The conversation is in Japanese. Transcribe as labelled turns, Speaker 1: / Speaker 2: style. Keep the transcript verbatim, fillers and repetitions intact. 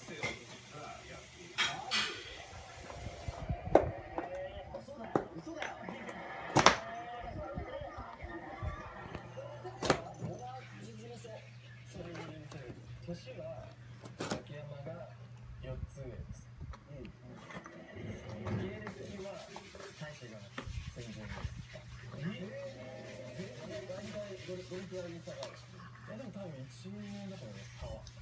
Speaker 1: 年は竹山がよっつ上です。うん。芸歴は大志が戦前です。ええー、全然大体どれどれくらいの差がある？いやでも多分いちねんだと思います。差は。